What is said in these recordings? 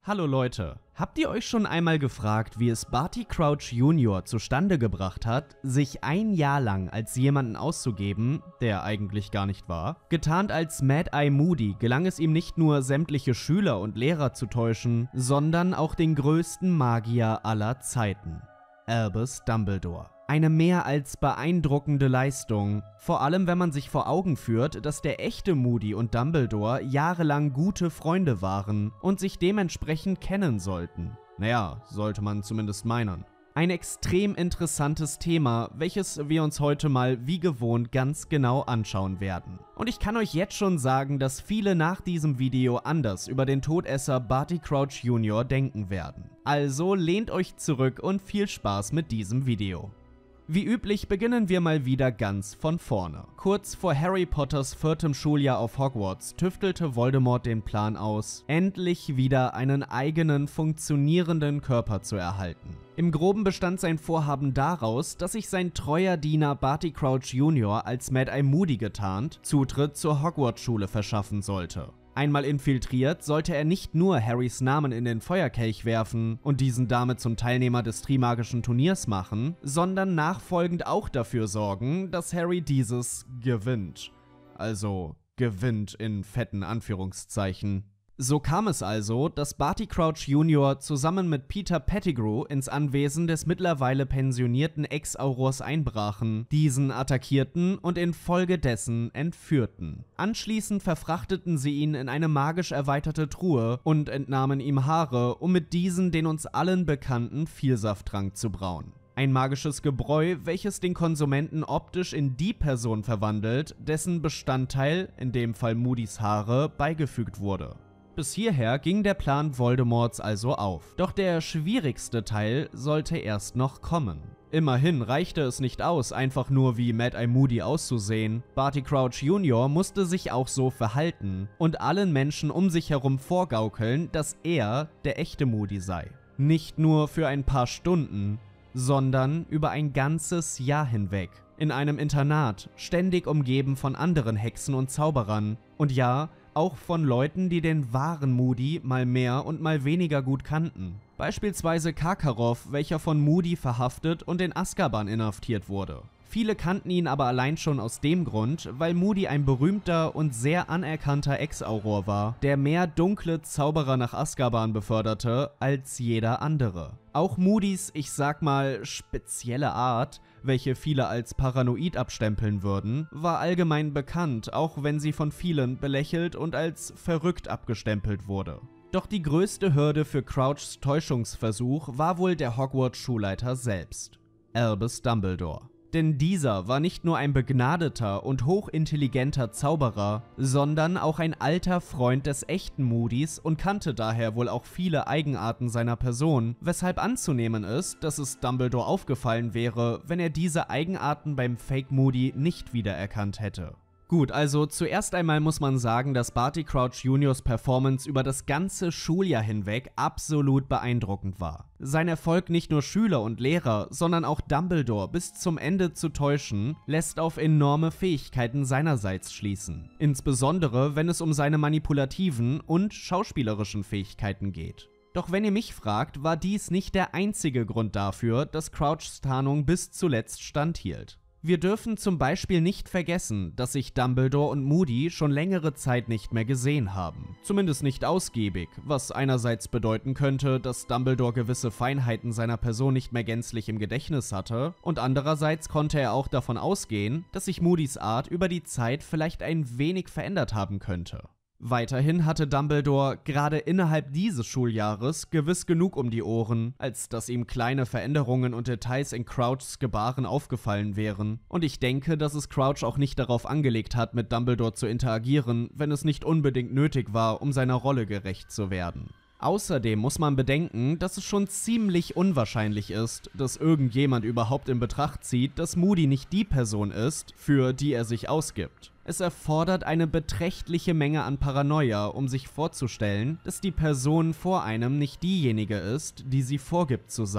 Hallo Leute, habt ihr euch schon einmal gefragt, wie es Barty Crouch Jr. zustande gebracht hat, sich ein Jahr lang als jemanden auszugeben, der eigentlich gar nicht war? Getarnt als Mad-Eye Moody gelang es ihm nicht nur, sämtliche Schüler und Lehrer zu täuschen, sondern auch den größten Magier aller Zeiten, Albus Dumbledore. Eine mehr als beeindruckende Leistung, vor allem wenn man sich vor Augen führt, dass der echte Moody und Dumbledore jahrelang gute Freunde waren und sich dementsprechend kennen sollten. Naja, sollte man zumindest meinen. Ein extrem interessantes Thema, welches wir uns heute mal wie gewohnt ganz genau anschauen werden. Und ich kann euch jetzt schon sagen, dass viele nach diesem Video anders über den Todesser Barty Crouch Jr. denken werden. Also lehnt euch zurück und viel Spaß mit diesem Video. Wie üblich beginnen wir mal wieder ganz von vorne. Kurz vor Harry Potters 4. Schuljahr auf Hogwarts tüftelte Voldemort den Plan aus, endlich wieder einen eigenen, funktionierenden Körper zu erhalten. Im Groben bestand sein Vorhaben daraus, dass sich sein treuer Diener Barty Crouch Jr. als Mad-Eye Moody getarnt Zutritt zur Hogwarts-Schule verschaffen sollte. Einmal infiltriert, sollte er nicht nur Harrys Namen in den Feuerkelch werfen und diesen damit zum Teilnehmer des Trimagischen Turniers machen, sondern nachfolgend auch dafür sorgen, dass Harry dieses gewinnt. Also gewinnt in fetten Anführungszeichen. So kam es also, dass Barty Crouch Jr. zusammen mit Peter Pettigrew ins Anwesen des mittlerweile pensionierten Ex-Aurors einbrachen, diesen attackierten und infolgedessen entführten. Anschließend verfrachteten sie ihn in eine magisch erweiterte Truhe und entnahmen ihm Haare, um mit diesen den uns allen bekannten Vielsafttrank zu brauen. Ein magisches Gebräu, welches den Konsumenten optisch in die Person verwandelt, dessen Bestandteil, in dem Fall Moodys Haare, beigefügt wurde. Bis hierher ging der Plan Voldemorts also auf. Doch der schwierigste Teil sollte erst noch kommen. Immerhin reichte es nicht aus, einfach nur wie Mad-Eye Moody auszusehen. Barty Crouch Jr. musste sich auch so verhalten und allen Menschen um sich herum vorgaukeln, dass er der echte Moody sei. Nicht nur für ein paar Stunden, sondern über ein ganzes Jahr hinweg. In einem Internat, ständig umgeben von anderen Hexen und Zauberern. Und ja, auch von Leuten, die den wahren Moody mal mehr und mal weniger gut kannten. Beispielsweise Karkaroff, welcher von Moody verhaftet und in Azkaban inhaftiert wurde. Viele kannten ihn aber allein schon aus dem Grund, weil Moody ein berühmter und sehr anerkannter Ex-Auror war, der mehr dunkle Zauberer nach Azkaban beförderte als jeder andere. Auch Moodys, ich sag mal, spezielle Art, welche viele als paranoid abstempeln würden, war allgemein bekannt, auch wenn sie von vielen belächelt und als verrückt abgestempelt wurde. Doch die größte Hürde für Crouchs Täuschungsversuch war wohl der Hogwarts-Schulleiter selbst, Albus Dumbledore. Denn dieser war nicht nur ein begnadeter und hochintelligenter Zauberer, sondern auch ein alter Freund des echten Moodys und kannte daher wohl auch viele Eigenarten seiner Person, weshalb anzunehmen ist, dass es Dumbledore aufgefallen wäre, wenn er diese Eigenarten beim Fake Moody nicht wiedererkannt hätte. Gut, also zuerst einmal muss man sagen, dass Barty Crouch Jr.'s Performance über das ganze Schuljahr hinweg absolut beeindruckend war. Sein Erfolg, nicht nur Schüler und Lehrer, sondern auch Dumbledore bis zum Ende zu täuschen, lässt auf enorme Fähigkeiten seinerseits schließen. Insbesondere, wenn es um seine manipulativen und schauspielerischen Fähigkeiten geht. Doch wenn ihr mich fragt, war dies nicht der einzige Grund dafür, dass Crouchs Tarnung bis zuletzt standhielt. Wir dürfen zum Beispiel nicht vergessen, dass sich Dumbledore und Moody schon längere Zeit nicht mehr gesehen haben. Zumindest nicht ausgiebig, was einerseits bedeuten könnte, dass Dumbledore gewisse Feinheiten seiner Person nicht mehr gänzlich im Gedächtnis hatte und andererseits konnte er auch davon ausgehen, dass sich Moodys Art über die Zeit vielleicht ein wenig verändert haben könnte. Weiterhin hatte Dumbledore gerade innerhalb dieses Schuljahres gewiss genug um die Ohren, als dass ihm kleine Veränderungen und Details in Crouchs Gebaren aufgefallen wären. Und ich denke, dass es Crouch auch nicht darauf angelegt hat, mit Dumbledore zu interagieren, wenn es nicht unbedingt nötig war, um seiner Rolle gerecht zu werden. Außerdem muss man bedenken, dass es schon ziemlich unwahrscheinlich ist, dass irgendjemand überhaupt in Betracht zieht, dass Moody nicht die Person ist, für die er sich ausgibt. Es erfordert eine beträchtliche Menge an Paranoia, um sich vorzustellen, dass die Person vor einem nicht diejenige ist, die sie vorgibt zu sein.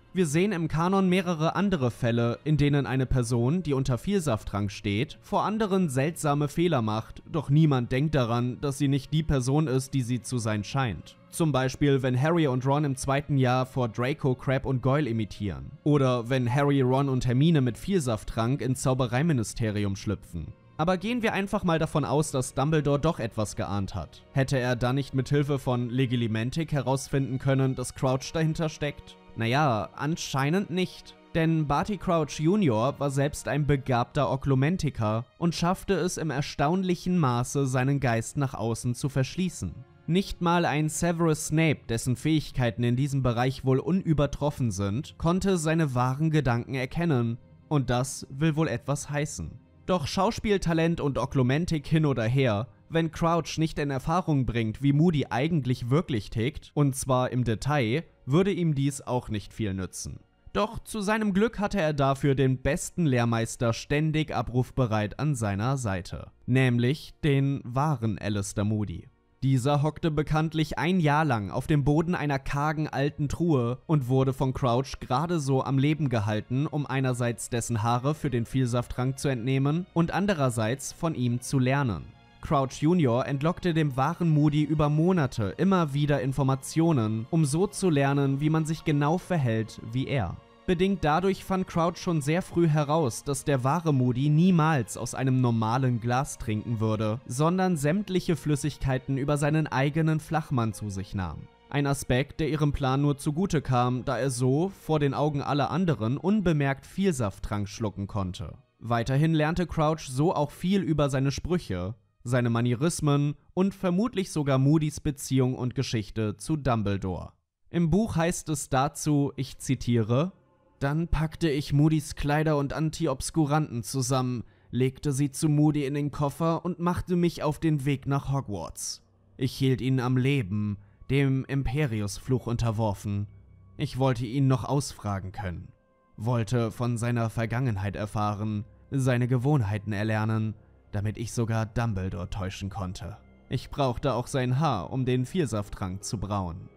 Wir sehen im Kanon mehrere andere Fälle, in denen eine Person, die unter Vielsaftrang steht, vor anderen seltsame Fehler macht, doch niemand denkt daran, dass sie nicht die Person ist, die sie zu sein scheint. Zum Beispiel, wenn Harry und Ron im zweiten Jahr vor Draco, Crabbe und Goyle imitieren. Oder wenn Harry, Ron und Hermine mit Vielsafttrank ins Zaubereiministerium schlüpfen. Aber gehen wir einfach mal davon aus, dass Dumbledore doch etwas geahnt hat. Hätte er dann nicht mit Hilfe von Legilimentic herausfinden können, dass Crouch dahinter steckt? Naja, anscheinend nicht. Denn Barty Crouch Jr. war selbst ein begabter Oklumentiker und schaffte es im erstaunlichen Maße, seinen Geist nach außen zu verschließen. Nicht mal ein Severus Snape, dessen Fähigkeiten in diesem Bereich wohl unübertroffen sind, konnte seine wahren Gedanken erkennen. Und das will wohl etwas heißen. Doch Schauspieltalent und Oklumentik hin oder her, wenn Crouch nicht in Erfahrung bringt, wie Moody eigentlich wirklich tickt, und zwar im Detail, würde ihm dies auch nicht viel nützen. Doch zu seinem Glück hatte er dafür den besten Lehrmeister ständig abrufbereit an seiner Seite. Nämlich den wahren Alastor Moody. Dieser hockte bekanntlich ein Jahr lang auf dem Boden einer kargen alten Truhe und wurde von Crouch gerade so am Leben gehalten, um einerseits dessen Haare für den Vielsafttrank zu entnehmen und andererseits von ihm zu lernen. Crouch Jr. entlockte dem wahren Moody über Monate immer wieder Informationen, um so zu lernen, wie man sich genau verhält wie er. Bedingt dadurch fand Crouch schon sehr früh heraus, dass der wahre Moody niemals aus einem normalen Glas trinken würde, sondern sämtliche Flüssigkeiten über seinen eigenen Flachmann zu sich nahm. Ein Aspekt, der ihrem Plan nur zugute kam, da er so, vor den Augen aller anderen, unbemerkt Vielsafttrank schlucken konnte. Weiterhin lernte Crouch so auch viel über seine Sprüche, seine Manierismen und vermutlich sogar Moodys Beziehung und Geschichte zu Dumbledore. Im Buch heißt es dazu, ich zitiere: „Dann packte ich Moodys Kleider und Antiobskuranten zusammen, legte sie zu Moody in den Koffer und machte mich auf den Weg nach Hogwarts. Ich hielt ihn am Leben, dem Imperiusfluch unterworfen. Ich wollte ihn noch ausfragen können, wollte von seiner Vergangenheit erfahren, seine Gewohnheiten erlernen, damit ich sogar Dumbledore täuschen konnte. Ich brauchte auch sein Haar, um den Vielsafttrank zu brauen."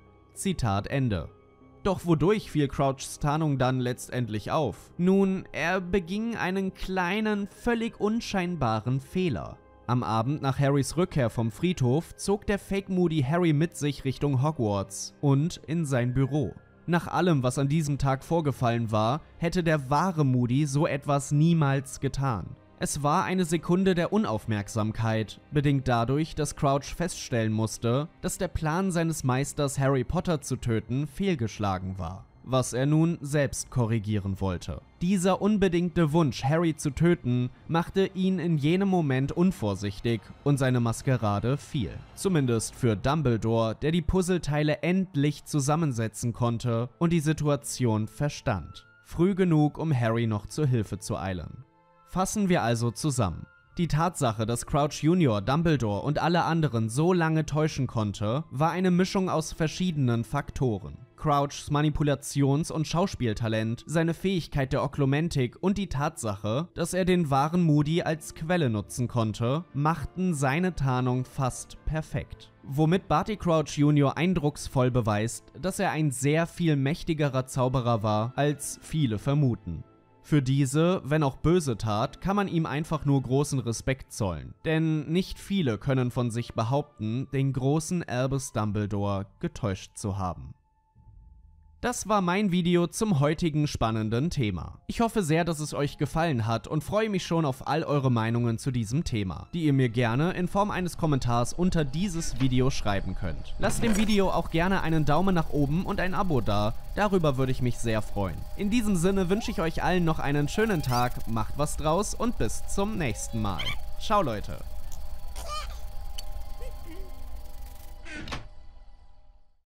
Zitat Ende. Doch wodurch fiel Crouchs Tarnung dann letztendlich auf? Nun, er beging einen kleinen, völlig unscheinbaren Fehler. Am Abend nach Harrys Rückkehr vom Friedhof zog der Fake Moody Harry mit sich Richtung Hogwarts und in sein Büro. Nach allem, was an diesem Tag vorgefallen war, hätte der wahre Moody so etwas niemals getan. Es war eine Sekunde der Unaufmerksamkeit, bedingt dadurch, dass Crouch feststellen musste, dass der Plan seines Meisters Harry Potter zu töten fehlgeschlagen war, was er nun selbst korrigieren wollte. Dieser unbedingte Wunsch, Harry zu töten, machte ihn in jenem Moment unvorsichtig und seine Maskerade fiel. Zumindest für Dumbledore, der die Puzzleteile endlich zusammensetzen konnte und die Situation verstand. Früh genug, um Harry noch zur Hilfe zu eilen. Fassen wir also zusammen. Die Tatsache, dass Crouch Jr. Dumbledore und alle anderen so lange täuschen konnte, war eine Mischung aus verschiedenen Faktoren. Crouchs Manipulations- und Schauspieltalent, seine Fähigkeit der Oklumentik und die Tatsache, dass er den wahren Moody als Quelle nutzen konnte, machten seine Tarnung fast perfekt. Womit Barty Crouch Jr. eindrucksvoll beweist, dass er ein sehr viel mächtigerer Zauberer war, als viele vermuten. Für diese, wenn auch böse Tat, kann man ihm einfach nur großen Respekt zollen, denn nicht viele können von sich behaupten, den großen Albus Dumbledore getäuscht zu haben. Das war mein Video zum heutigen spannenden Thema. Ich hoffe sehr, dass es euch gefallen hat und freue mich schon auf all eure Meinungen zu diesem Thema, die ihr mir gerne in Form eines Kommentars unter dieses Video schreiben könnt. Lasst dem Video auch gerne einen Daumen nach oben und ein Abo da, darüber würde ich mich sehr freuen. In diesem Sinne wünsche ich euch allen noch einen schönen Tag, macht was draus und bis zum nächsten Mal. Ciao Leute!